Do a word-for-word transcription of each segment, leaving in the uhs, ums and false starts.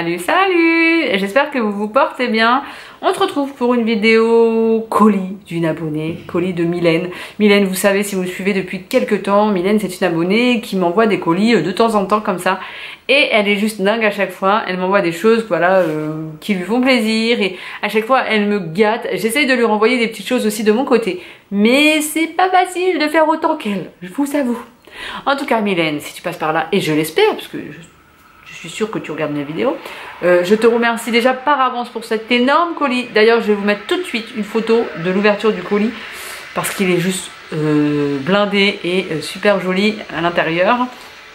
Salut, salut! J'espère que vous vous portez bien. On se retrouve pour une vidéo colis d'une abonnée, colis de Mylène. Mylène, vous savez, si vous me suivez depuis quelques temps, Mylène c'est une abonnée qui m'envoie des colis de temps en temps comme ça. Et elle est juste dingue à chaque fois. Elle m'envoie des choses voilà, euh, qui lui font plaisir. Et à chaque fois, elle me gâte. J'essaye de lui renvoyer des petites choses aussi de mon côté. Mais c'est pas facile de faire autant qu'elle, je vous avoue. En tout cas, Mylène, si tu passes par là, et je l'espère, parce que je... Je suis sûre que tu regardes mes vidéos. Euh, je te remercie déjà par avance pour cet énorme colis. D'ailleurs, je vais vous mettre tout de suite une photo de l'ouverture du colis parce qu'il est juste euh, blindé et euh, super joli à l'intérieur.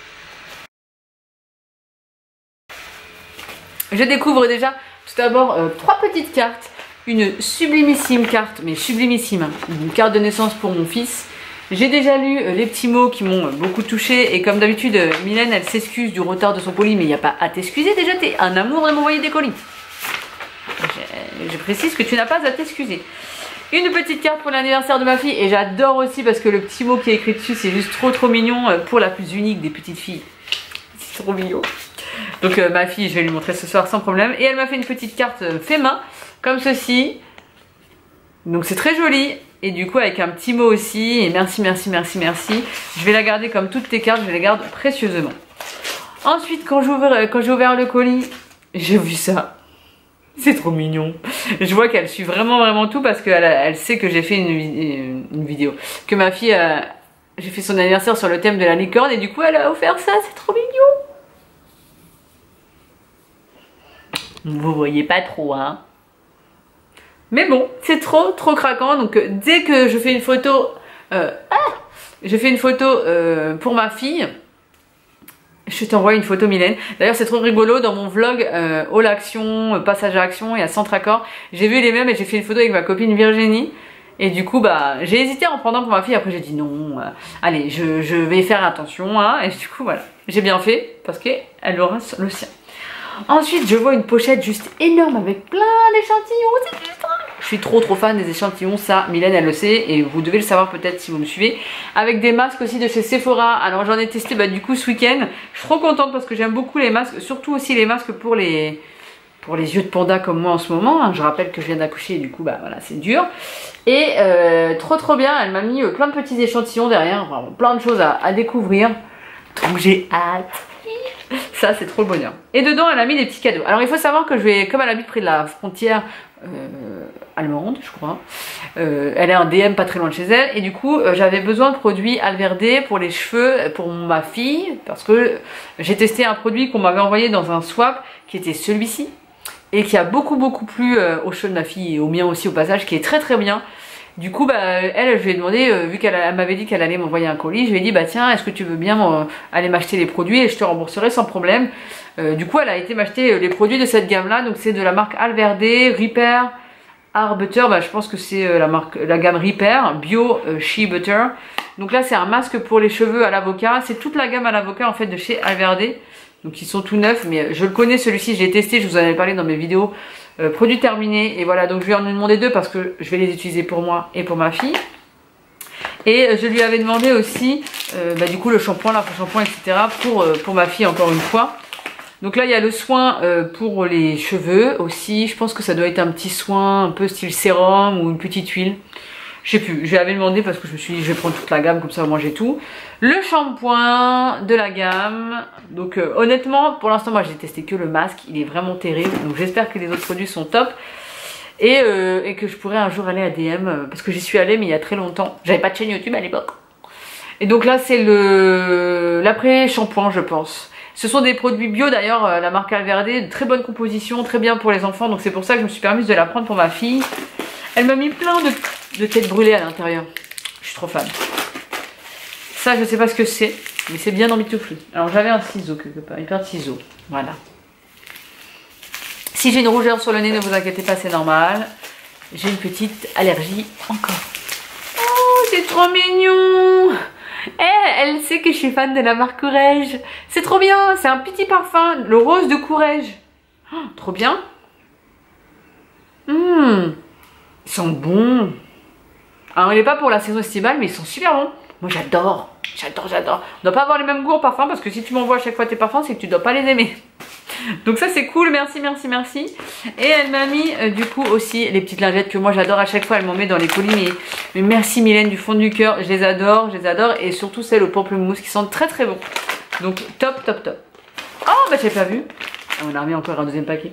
Je découvre déjà tout d'abord euh, trois petites cartes. Une sublimissime carte, mais sublimissime, hein, une carte de naissance pour mon fils. J'ai déjà lu euh, les petits mots qui m'ont euh, beaucoup touché et comme d'habitude, euh, Mylène elle s'excuse du retard de son colis, mais il n'y a pas à t'excuser, déjà t'es un amour de m'envoyer des colis. Je, je précise que tu n'as pas à t'excuser. Une petite carte pour l'anniversaire de ma fille et j'adore aussi parce que le petit mot qui est écrit dessus c'est juste trop trop mignon euh, pour la plus unique des petites filles. C'est trop mignon. Donc euh, ma fille, je vais lui montrer ce soir sans problème. Et elle m'a fait une petite carte euh, fait main, comme ceci. Donc c'est très joli. Et du coup avec un petit mot aussi, et merci, merci, merci, merci. Je vais la garder comme toutes tes cartes, je les garde précieusement. Ensuite, quand j'ai ouvert, quand j'ai ouvert le colis, j'ai vu ça. C'est trop mignon. Je vois qu'elle suit vraiment, vraiment tout parce qu'elle elle sait que j'ai fait une, une, une vidéo. Que ma fille, euh, j'ai fait son anniversaire sur le thème de la licorne et du coup elle a offert ça, c'est trop mignon. Vous voyez pas trop, hein. Mais bon, c'est trop, trop craquant. Donc euh, dès que je fais une photo, euh, ah, je fais une photo euh, pour ma fille, je t'envoie une photo Mylène. D'ailleurs c'est trop rigolo, dans mon vlog euh, All Action, Passage à Action et à Centre Accord, j'ai vu les mêmes et j'ai fait une photo avec ma copine Virginie. Et du coup bah j'ai hésité en prenant pour ma fille, après j'ai dit non, euh, allez je, je vais faire attention hein. Et du coup voilà, j'ai bien fait parce qu'elle aura le sien. Ensuite je vois une pochette juste énorme avec plein d'échantillons, c'est juste... Je suis trop trop fan des échantillons, ça Mylène elle le sait et vous devez le savoir peut-être si vous me suivez. Avec des masques aussi de chez Sephora, alors j'en ai testé bah, du coup ce week-end. Je suis trop contente parce que j'aime beaucoup les masques, surtout aussi les masques pour les, pour les yeux de panda comme moi en ce moment. Je rappelle que je viens d'accoucher et du coup bah voilà c'est dur. Et euh, trop trop bien, elle m'a mis euh, plein de petits échantillons derrière, vraiment plein de choses à, à découvrir. Donc j'ai hâte. Ça c'est trop le bonheur. Et dedans elle a mis des petits cadeaux. Alors il faut savoir que je vais, comme elle habite près de la frontière euh, allemande je crois, euh, elle est en D M pas très loin de chez elle. Et du coup euh, j'avais besoin de produits Alverde pour les cheveux pour ma fille. Parce que j'ai testé un produit qu'on m'avait envoyé dans un swap qui était celui-ci. Et qui a beaucoup beaucoup plu euh, aux cheveux de ma fille et aux miens aussi au passage, qui est très très bien. Du coup, bah, elle, je lui ai demandé, euh, vu qu'elle m'avait dit qu'elle allait m'envoyer un colis, je lui ai dit, bah tiens, est-ce que tu veux bien euh, aller m'acheter les produits et je te rembourserai sans problème. Euh, du coup, elle a été m'acheter les produits de cette gamme-là, donc c'est de la marque Alverde, Repair, Hair Butter, bah, je pense que c'est euh, la marque, la gamme Repair, Bio euh, Shea Butter. Donc là, c'est un masque pour les cheveux à l'avocat, c'est toute la gamme à l'avocat en fait de chez Alverde. Donc ils sont tout neufs, mais je le connais celui-ci, je l'ai testé, je vous en avais parlé dans mes vidéos. Euh, produit terminé, et voilà, donc je vais en demander deux parce que je vais les utiliser pour moi et pour ma fille. Et euh, je lui avais demandé aussi, euh, bah, du coup le shampoing, la shampoing, et cetera pour, euh, pour ma fille encore une fois. Donc là il y a le soin euh, pour les cheveux aussi, je pense que ça doit être un petit soin un peu style sérum ou une petite huile. Je sais plus, je lui avais demandé parce que je me suis dit je vais prendre toute la gamme comme ça moi j'ai tout. Le shampoing de la gamme. Donc euh, honnêtement pour l'instant moi j'ai testé que le masque, il est vraiment terrible. Donc j'espère que les autres produits sont top. Et, euh, et que je pourrais un jour aller à D M euh, parce que j'y suis allée mais il y a très longtemps. J'avais pas de chaîne YouTube à l'époque. Et donc là c'est le l'après shampoing je pense. Ce sont des produits bio d'ailleurs, euh, la marque Alverde, de très bonne composition, très bien pour les enfants. Donc c'est pour ça que je me suis permise de la prendre pour ma fille. Elle m'a mis plein de, de têtes brûlées à l'intérieur. Je suis trop fan. Ça, je sais pas ce que c'est, mais c'est bien emmitouflé. Alors j'avais un ciseau quelque part, une paire de ciseaux. Voilà. Si j'ai une rougeur sur le nez, ne vous inquiétez pas, c'est normal. J'ai une petite allergie encore. Oh, c'est trop mignon. Eh, elle sait que je suis fan de la marque Courrèges. C'est trop bien, c'est un petit parfum, le rose de Courrèges. Oh, trop bien. Hum. Ils sont bons. Alors il n'est pas pour la saison estivale mais ils sont super bons. Moi j'adore, j'adore, j'adore. On ne doit pas avoir les mêmes goûts en parfum parce que si tu m'envoies à chaque fois tes parfums c'est que tu ne dois pas les aimer. Donc ça c'est cool, merci, merci, merci. Et elle m'a mis euh, du coup aussi les petites lingettes que moi j'adore à chaque fois, elle m'en met dans les colis. Mais, mais merci Mylène du fond du cœur, je les adore, je les adore. Et surtout celles au pamplemousse qui sentent très très bon. Donc top, top, top. Oh bah j'ai pas vu. On a remis encore un deuxième paquet.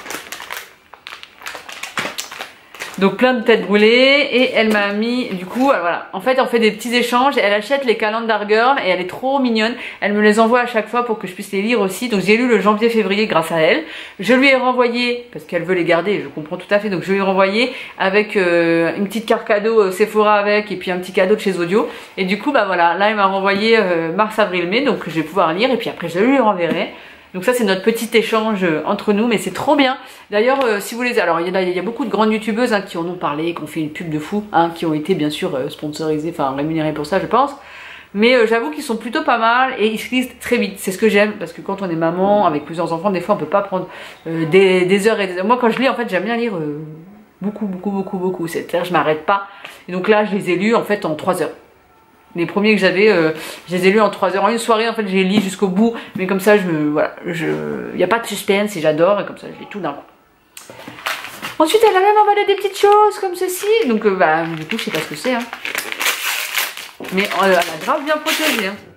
Donc plein de têtes brûlées et elle m'a mis du coup voilà, en fait on fait des petits échanges, elle achète les Calendar Girl et elle est trop mignonne, elle me les envoie à chaque fois pour que je puisse les lire aussi. Donc j'ai lu le janvier février grâce à elle, je lui ai renvoyé parce qu'elle veut les garder, je comprends tout à fait, donc je lui ai renvoyé avec euh, une petite carte cadeau euh, Sephora avec et puis un petit cadeau de chez Audio. Et du coup bah voilà, là elle m'a renvoyé euh, mars, avril, mai, donc je vais pouvoir lire et puis après je lui renverrai. Donc ça c'est notre petit échange entre nous, mais c'est trop bien. D'ailleurs euh, si vous les... Alors il y, il y a beaucoup de grandes youtubeuses hein, qui en ont parlé, qui ont fait une pub de fou, hein, qui ont été bien sûr euh, sponsorisées, enfin rémunérées pour ça je pense. Mais euh, j'avoue qu'ils sont plutôt pas mal et ils se lisent très vite. C'est ce que j'aime parce que quand on est maman avec plusieurs enfants, des fois on peut pas prendre euh, des, des heures et des heures. Moi quand je lis en fait j'aime bien lire euh, beaucoup beaucoup beaucoup beaucoup. C'est-à-dire je m'arrête pas. Et donc là je les ai lus en fait en trois heures. Les premiers que j'avais, euh, je les ai lus en trois heures. En une soirée, en fait, j'ai lu jusqu'au bout. Mais comme ça, je me, voilà, je, il n'y a pas de suspense et j'adore. Et comme ça, je lis tout d'un coup. Ensuite, elle a même emballé des petites choses comme ceci. Donc, euh, bah, du coup, je sais pas ce que c'est. Hein. Mais euh, elle a grave bien protégé. Hein.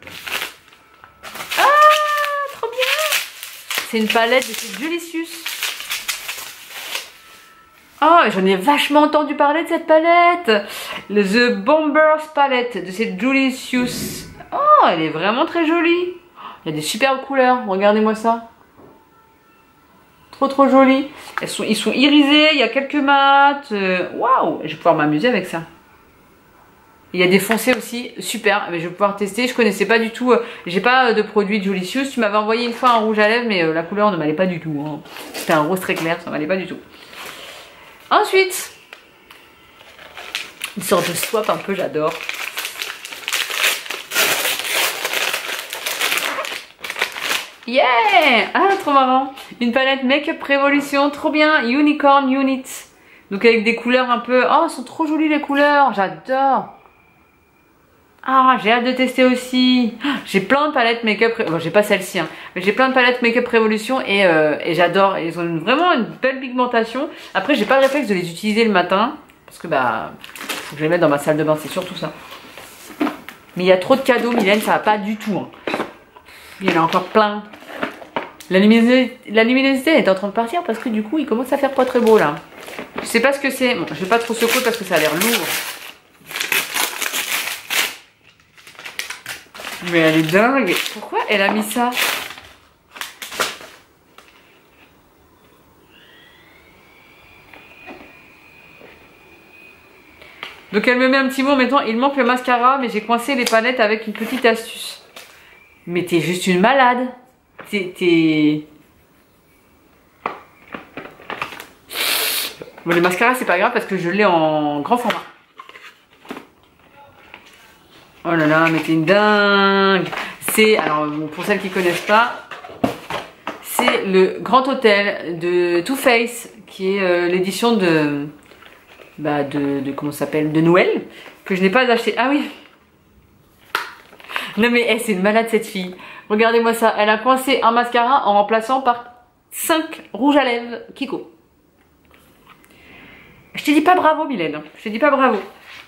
Ah, trop bien! C'est une palette de chez Julicius. Oh, j'en ai vachement entendu parler de cette palette. Le The Bombers Palette de cette Julicius. Oh, elle est vraiment très jolie. Il y a des superbes couleurs. Regardez-moi ça. Trop trop joli. Elles sont, ils sont irisés. Il y a quelques mats. Waouh, je vais pouvoir m'amuser avec ça. Il y a des foncés aussi, super, mais je vais pouvoir tester. Je connaissais pas du tout, euh, j'ai pas de produit de Julicius. Tu m'avais envoyé une fois un rouge à lèvres, mais euh, la couleur ne m'allait pas du tout. Hein. C'était un rose très clair, ça m'allait pas du tout. Ensuite, une sorte de swap un peu, j'adore. Yeah! Ah, trop marrant. Une palette Make-up Révolution, trop bien. Unicorn Unit. Donc avec des couleurs un peu... Oh, elles sont trop jolies les couleurs, j'adore. Ah, j'ai hâte de tester aussi. J'ai plein de palettes Make-up... Bon, j'ai pas celle-ci, hein. Mais j'ai plein de palettes Make-up Révolution et, euh, et j'adore. Ils ont une, vraiment une belle pigmentation. Après, j'ai pas le réflexe de les utiliser le matin. Parce que, bah... faut que je les mette dans ma salle de bain, c'est surtout ça. Mais il y a trop de cadeaux, Mylène, ça va pas du tout. Hein. Il y en a encore plein. La luminosité, la luminosité est en train de partir parce que du coup, il commence à faire pas très beau, là. Je sais pas ce que c'est. Bon, je vais pas trop secouer parce que ça a l'air lourd. Mais elle est dingue. Pourquoi elle a mis ça? Donc elle me met un petit mot en mettant il manque le mascara, mais j'ai coincé les palettes avec une petite astuce. Mais t'es juste une malade. T'es... Bon, le mascara c'est pas grave parce que je l'ai en grand format. Oh là là, mais t'es une dingue. C'est, alors pour celles qui connaissent pas, c'est le Grand Hôtel de Too Faced, qui est euh, l'édition de, bah de, de, comment ça s'appelle, de Noël, que je n'ai pas acheté. Ah oui. Non mais hey, c'est une malade cette fille. Regardez-moi ça, elle a coincé un mascara en remplaçant par cinq rouges à lèvres Kiko. Je te dis pas bravo Mylène, je te dis pas bravo.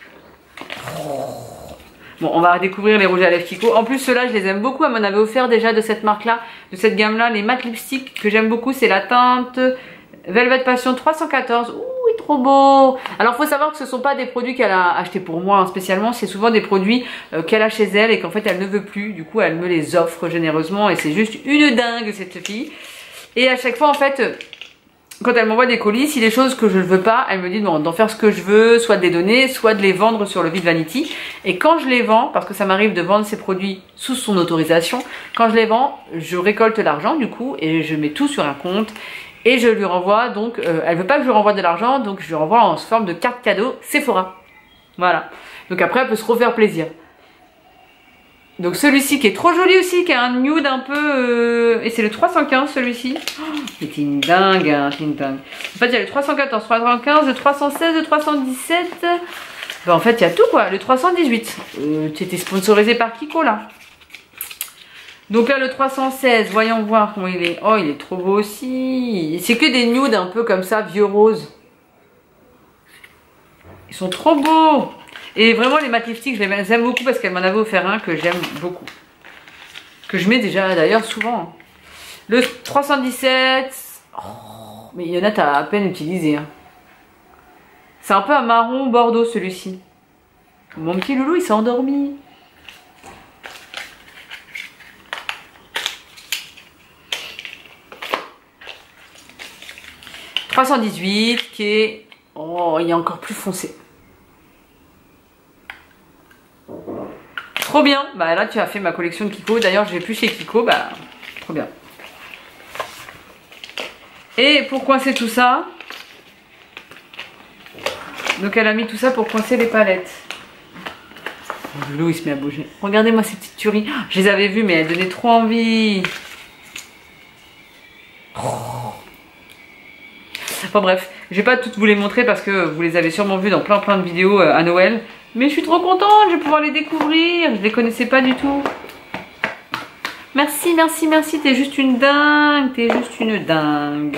Bon, on va découvrir les rouges à lèvres Kiko. En plus, ceux-là, je les aime beaucoup. Elle m'en avait offert déjà de cette marque-là, de cette gamme-là. Les matte lipstick que j'aime beaucoup, c'est la teinte Velvet Passion trois cent quatorze. Ouh, il est trop beau. Alors, faut savoir que ce ne sont pas des produits qu'elle a achetés pour moi hein, spécialement. C'est souvent des produits euh, qu'elle a chez elle et qu'en fait, elle ne veut plus. Du coup, elle me les offre généreusement et c'est juste une dingue, cette fille. Et à chaque fois, en fait... quand elle m'envoie des colis, si les choses que je ne veux pas, elle me dit d'en faire ce que je veux, soit de les donner, soit de les vendre sur le Vide Vanity. Et quand je les vends, parce que ça m'arrive de vendre ces produits sous son autorisation, quand je les vends, je récolte l'argent du coup et je mets tout sur un compte et je lui renvoie. Donc, euh, elle veut pas que je lui renvoie de l'argent, donc je lui renvoie en forme de carte cadeau Sephora. Voilà. Donc après, elle peut se refaire plaisir. Donc celui-ci qui est trop joli aussi, qui a un nude un peu... Euh, et c'est le trois cent quinze celui-ci. Oh, c'est une dingue, hein, c'est une dingue. En fait il y a le trois cent quatorze, trois cent quinze, le trois cent seize, le trois cent dix-sept. Ben, en fait il y a tout quoi, le trois cent dix-huit. Euh, tu étais sponsorisé par Kiko là. Donc là, le trois cent seize, voyons voir comment il est. Oh, il est trop beau aussi. C'est que des nudes un peu comme ça, vieux rose. Ils sont trop beaux. Et vraiment, les matte lipsticks, je les aime beaucoup parce qu'elle m'en avait offert un que j'aime beaucoup. Que je mets déjà d'ailleurs souvent. Le trois cent dix-sept. Oh, mais il y en a, t'as à peine utilisé. Hein. C'est un peu un marron bordeaux celui-ci. Mon petit loulou, il s'est endormi. trois cent dix-huit qui est... Oh, il est encore plus foncé. Trop bien. Bah là, tu as fait ma collection de Kiko. D'ailleurs, je vais plus chez Kiko. Bah, trop bien. Et pour coincer tout ça... Donc, elle a mis tout ça pour coincer les palettes. Oh, Loulou, il se met à bouger. Regardez-moi ces petites tueries. Je les avais vues, mais elles donnaient trop envie. Oh. Enfin bref, je vais pas toutes vous les montrer parce que vous les avez sûrement vues dans plein plein de vidéos à Noël. Mais je suis trop contente, je vais pouvoir les découvrir. Je les connaissais pas du tout. Merci, merci, merci. T'es juste une dingue. T'es juste une dingue.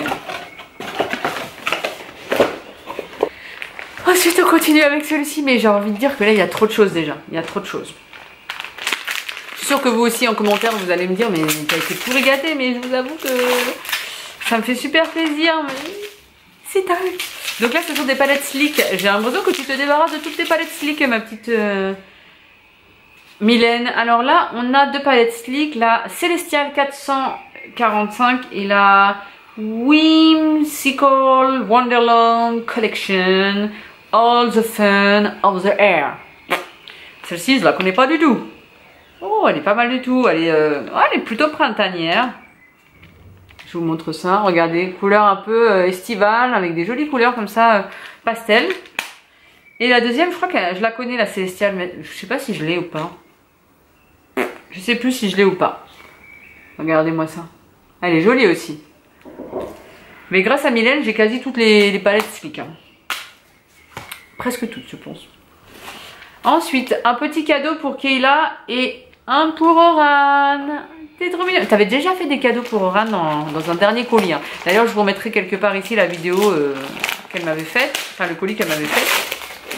Ensuite, on continue avec celui-ci. Mais j'ai envie de dire que là, il y a trop de choses déjà. Il y a trop de choses. Je suis sûre que vous aussi, en commentaire, vous allez me dire, mais t'as été pourri gâté. Mais je vous avoue que ça me fait super plaisir. Mais... c'est dingue. Donc là, ce sont des palettes Sleek. J'ai l'impression que tu te débarrasses de toutes tes palettes Sleek, ma petite euh... Mylène. Alors là, on a deux palettes Sleek. La Celestial quatre cent quarante-cinq et la Whimsical Wonderland Collection. All the fun of the air. Celle-ci, je la connais pas du tout. Oh, elle est pas mal du tout. Elle est, euh... oh, elle est plutôt printanière. Je vous montre ça, regardez, couleur un peu euh, estivale, avec des jolies couleurs comme ça, euh, pastel. Et la deuxième, je crois que je la connais, la Célestiale, mais je sais pas si je l'ai ou pas. Je sais plus si je l'ai ou pas. Regardez-moi ça. Elle est jolie aussi. Mais grâce à Mylène, j'ai quasi toutes les, les palettes Sleek. Hein. Presque toutes, je pense. Ensuite, un petit cadeau pour Kayla et un pour Oran. T'es trop mignon. T'avais déjà fait des cadeaux pour Oran dans, dans un dernier colis. Hein. D'ailleurs, je vous remettrai quelque part ici la vidéo euh, qu'elle m'avait faite. Enfin, le colis qu'elle m'avait fait.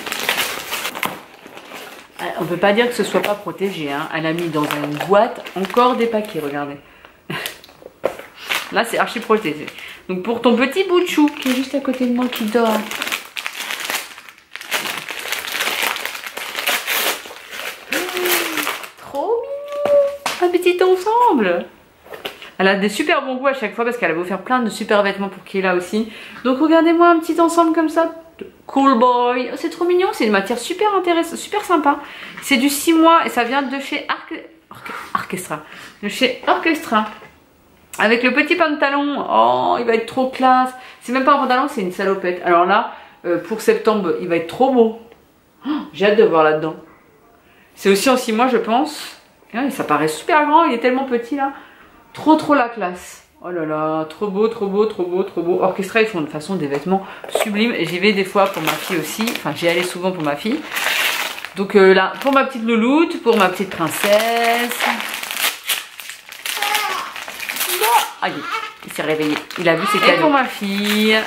On peut pas dire que ce soit pas protégé. Hein. Elle a mis dans une boîte encore des paquets, regardez. Là, c'est archi protégé. Donc, pour ton petit bout de chou qui est juste à côté de moi qui dort. Un petit ensemble. Elle a des super bons goûts à chaque fois parce qu'elle a offert plein de super vêtements pour Kayla aussi. Donc regardez-moi un petit ensemble comme ça. Cool boy. C'est trop mignon. C'est une matière super intéressante, super sympa. C'est du six mois et ça vient de chez Arc... Orchestra. De chez Orchestra. Avec le petit pantalon. Oh, il va être trop classe. C'est même pas un pantalon, c'est une salopette. Alors là, euh, pour septembre, il va être trop beau. Oh, j'ai hâte de voir là-dedans. C'est aussi en six mois, je pense. Et ça paraît super grand, il est tellement petit là. Trop trop la classe. Oh là là, trop beau, trop beau, trop beau, trop beau. Orchestra, ils font de toute façon des vêtements sublimes. J'y vais des fois pour ma fille aussi. Enfin, j'y allais souvent pour ma fille. Donc euh, là, pour ma petite louloute, pour ma petite princesse. Ah, il s'est réveillé. Il a vu ses cadeaux. Et pour ma fille.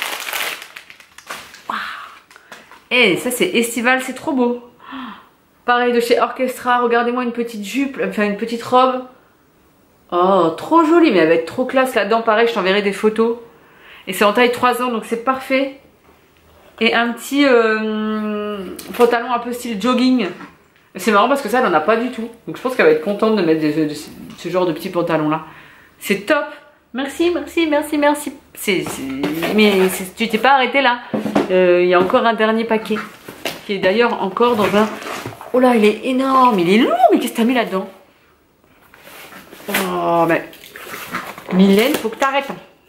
Et ça, c'est estival, c'est trop beau. Pareil de chez Orchestra, regardez-moi une petite jupe, enfin une petite robe. Oh, trop jolie, mais elle va être trop classe là-dedans. Pareil, je t'enverrai des photos. Et c'est en taille trois ans, donc c'est parfait. Et un petit euh, pantalon un peu style jogging. C'est marrant parce que ça, elle n'en a pas du tout. Donc je pense qu'elle va être contente de mettre des, de, de, ce genre de petits pantalons là. C'est top. Merci, merci, merci, merci. C'est, mais tu t'es pas arrêté là. Il euh, y a encore un dernier paquet. Qui est d'ailleurs encore dans un... Oh là, il est énorme, il est lourd, mais qu'est-ce que t'as mis là-dedans? Oh, mais... Mylène, faut que t'arrêtes.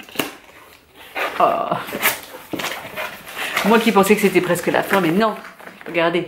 Oh. Moi qui pensais que c'était presque la fin, mais non. Regardez.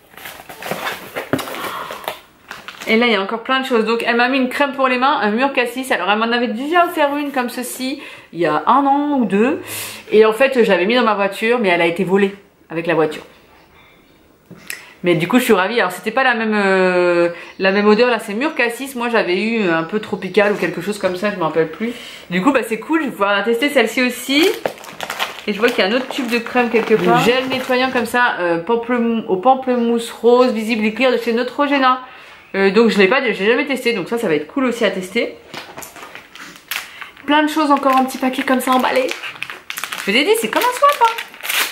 Et là, il y a encore plein de choses. Donc, elle m'a mis une crème pour les mains, un mur cassis. Alors, elle m'en avait déjà offert une comme ceci, il y a un an ou deux. Et en fait, j'avais mis dans ma voiture, mais elle a été volée avec la voiture. Mais du coup je suis ravie. Alors c'était pas la même euh, la même odeur, là c'est mûr cassis. Moi j'avais eu un peu tropical ou quelque chose comme ça, je me rappelle plus. Du coup bah c'est cool, je vais pouvoir tester celle-ci aussi. Et je vois qu'il y a un autre tube de crème quelque part. Du gel nettoyant comme ça, euh, pamplemou au pamplemousse rose, visible et clear de chez Neutrogena. Euh, donc je l'ai pas, j'ai jamais testé, donc ça ça va être cool aussi à tester. Plein de choses encore en petit paquet comme ça emballé. Je vous ai dit, c'est comme un swap hein.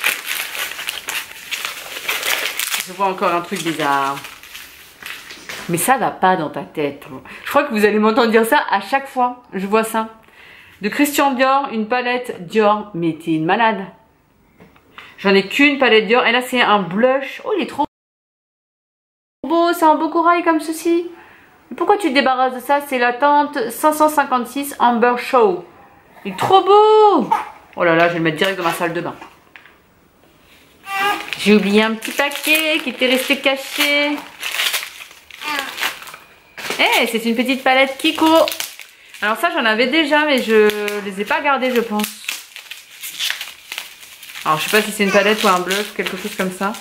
Je vois encore un truc bizarre. Mais ça va pas dans ta tête. Je crois que vous allez m'entendre dire ça à chaque fois. Je vois ça. De Christian Dior, une palette Dior. Mais t'es une malade. J'en ai qu'une palette Dior. Et là, c'est un blush. Oh, il est trop beau. C'est un beau corail comme ceci. Pourquoi tu te débarrasses de ça? C'est la teinte cinq cent cinquante-six Amber Show. Il est trop beau. Oh là là, je vais le mettre direct dans ma salle de bain. J'ai oublié un petit paquet qui était resté caché. Eh, hey, c'est une petite palette Kiko. Alors ça, j'en avais déjà, mais je les ai pas gardées, je pense. Alors, je sais pas si c'est une palette ou un blush, quelque chose comme ça.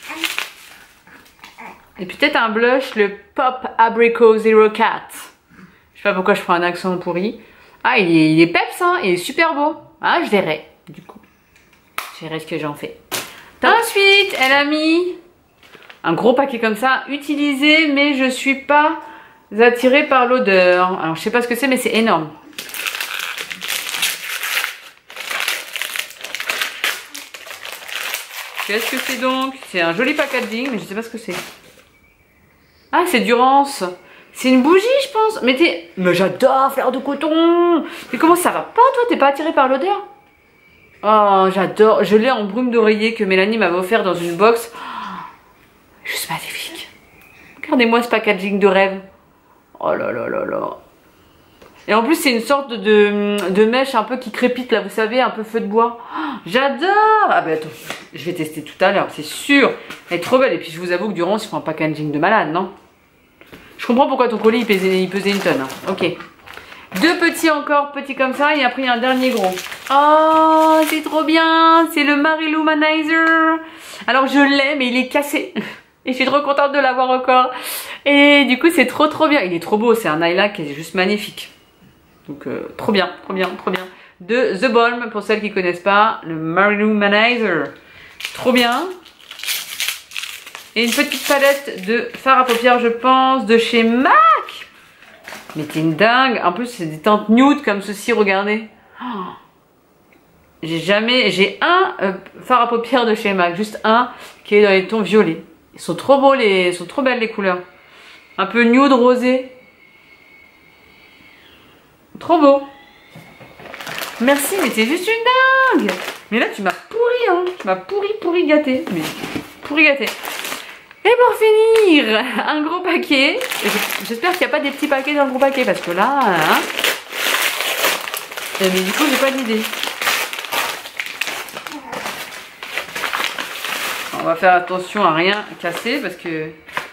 Et peut-être un blush, le Pop Abricot zéro quatre. Je sais pas pourquoi je prends un accent pourri. Ah, il est, il est peps, hein, il est super beau. Ah, je verrai, du coup. Je verrai ce que j'en fais. Ensuite, elle a mis un gros paquet comme ça, utilisé, mais je suis pas attirée par l'odeur. Alors, je sais pas ce que c'est, mais c'est énorme. Qu'est-ce que c'est donc? C'est un joli packaging, mais je sais pas ce que c'est. Ah, c'est Durance. C'est une bougie, je pense. Mais t'es... Mais j'adore fleur de coton. Mais comment ça va pas, toi? T'es pas attirée par l'odeur? Oh, j'adore. Je l'ai en brume d'oreiller que Mélanie m'avait offert dans une box. Oh, juste magnifique. Regardez-moi ce packaging de rêve. Oh là là là là. Et en plus, c'est une sorte de, de mèche un peu qui crépite, là, vous savez, un peu feu de bois. Oh, j'adore. Ah ben attends, je vais tester tout à l'heure, c'est sûr. Elle est trop belle. Et puis, je vous avoue que Durance, ils font un packaging de malade, non? Je comprends pourquoi ton colis, il pesait, il pesait une tonne. Hein. Ok. Deux petits encore, petits comme ça, et après il y a un dernier gros. Oh, c'est trop bien, c'est le Marilumanizer. Alors je l'ai, mais il est cassé. Et je suis trop contente de l'avoir encore. Et du coup, c'est trop trop bien. Il est trop beau, c'est un lilac qui est juste magnifique. Donc euh, trop bien, trop bien, trop bien. De The Balm, pour celles qui ne connaissent pas, le Marilumanizer. Trop bien. Et une petite palette de fard à paupières, je pense, de chez MAC. Mais t'es une dingue. En plus, c'est des teintes nude comme ceci, regardez. Oh. J'ai jamais... J'ai un euh, fard à paupières de chez MAC. Juste un qui est dans les tons violets. Ils sont trop beaux, les... Ils sont trop belles les couleurs. Un peu nude, rosé. Trop beau. Merci, mais t'es juste une dingue. Mais là, tu m'as pourri, hein. Tu m'as pourri, pourri gâté. Mais pourri gâté. Et pour finir, un gros paquet. J'espère qu'il n'y a pas des petits paquets dans le gros paquet parce que là, hein, mais du coup, j'ai pas d'idée. On va faire attention à rien casser parce que...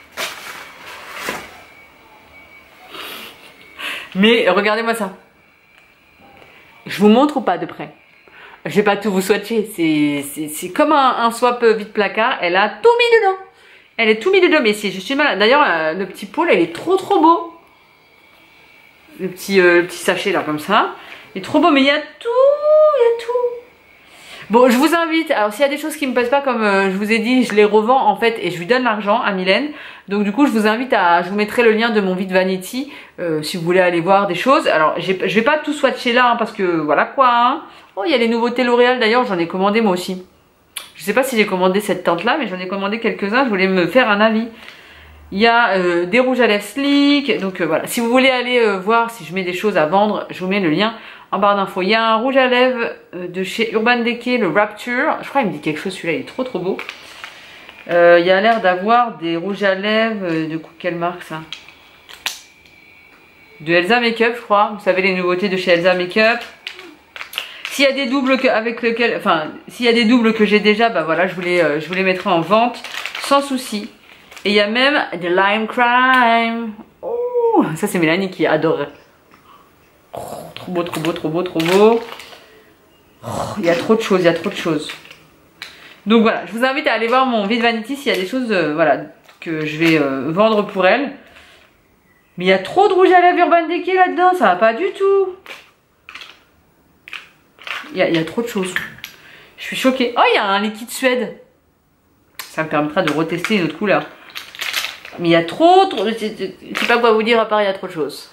Mais regardez-moi ça. Je vous montre ou pas de près? Je vais pas tout vous swatcher. C'est comme un, un swap vide placard. Elle a tout mis dedans. Elle est tout mis dedans, mais si je suis malade. D'ailleurs, euh, le petit pot, là, il est trop trop beau. Le petit, euh, le petit sachet, là, comme ça. Il est trop beau, mais il y a tout, il y a tout. Bon, je vous invite. Alors, s'il y a des choses qui me plaisent pas, comme euh, je vous ai dit, je les revends, en fait, et je lui donne l'argent à Mylène. Donc, du coup, je vous invite à... Je vous mettrai le lien de mon vide vanity, euh, si vous voulez aller voir des choses. Alors, je vais pas tout swatcher là, hein, parce que, voilà quoi. Hein. Oh, il y a les nouveautés L'Oréal, d'ailleurs, j'en ai commandé moi aussi. Je sais pas si j'ai commandé cette teinte là, mais j'en ai commandé quelques-uns, je voulais me faire un avis. Il y a euh, des rouges à lèvres Sleek, donc euh, voilà. Si vous voulez aller euh, voir si je mets des choses à vendre, je vous mets le lien en barre d'infos. Il y a un rouge à lèvres euh, de chez Urban Decay, le Rapture. Je crois qu'il me dit quelque chose, celui-là, il est trop trop beau. Euh, il y a l'air d'avoir des rouges à lèvres, euh, de quelle marque ça? De Elsa Makeup, je crois. Vous savez les nouveautés de chez Elsa Makeup. S'il y a des doubles que, avec lequel, enfin, s'il y a des doubles que j'ai déjà, bah voilà, je vous les, euh, je vous les mettrai en vente sans souci. Et il y a même des Lime Crime. Oh, ça c'est Mélanie qui adore. Oh, trop beau, trop beau, trop beau, trop beau. Oh, il y a trop de choses, il y a trop de choses. Donc voilà, je vous invite à aller voir mon vide vanity s'il y a des choses euh, voilà, que je vais euh, vendre pour elle. Mais il y a trop de rouge à lèvres Urban Decay là-dedans, ça va pas du tout. Il y, a, il y a trop de choses. Je suis choquée. Oh, il y a un liquide Suède. Ça me permettra de retester une autre couleur. Mais il y a trop, trop... Je sais pas quoi vous dire à part il y a trop de choses.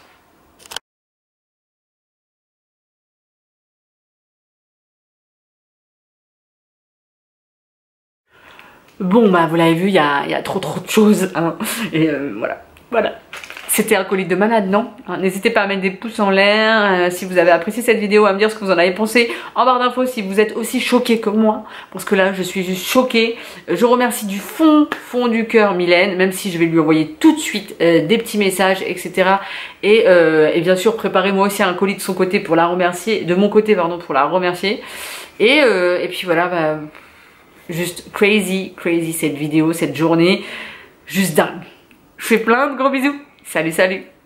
Bon, bah vous l'avez vu, il y a, il y a trop trop de choses. Hein. Et euh, voilà. Voilà. C'était un colis de malade, non? N'hésitez pas à mettre des pouces en l'air euh, si vous avez apprécié cette vidéo, à me dire ce que vous en avez pensé en barre d'infos si vous êtes aussi choqués que moi, parce que là je suis juste choquée. Je remercie du fond, fond du cœur Mylène, même si je vais lui envoyer tout de suite euh, des petits messages, et cetera. Et, euh, et bien sûr préparez moi aussi un colis de son côté pour la remercier, de mon côté pardon pour la remercier. Et, euh, et puis voilà, bah, juste crazy, crazy cette vidéo, cette journée, juste dingue. Je fais plein de gros bisous. Salut, salut!